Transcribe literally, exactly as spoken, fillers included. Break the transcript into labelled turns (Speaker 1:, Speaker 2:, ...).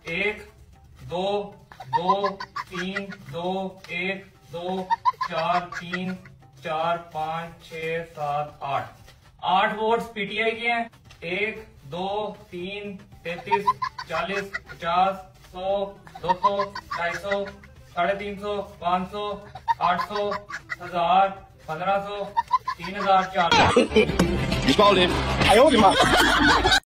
Speaker 1: एक, दो, दो, तीन, दो, एक, दो, चार, तीन, चार, पाँच, छह, सात, आठ। आठ वोट्स पीटीआई के हैं। एक, दो, तीन, तैतीस, चालीस, पचास, सौ, दो सौ, ढाई सौ, साढ़े तीन सौ, पाँच सौ, आठ सौ, हजार, पंद्रह सौ, तीन हजार, चार सौ।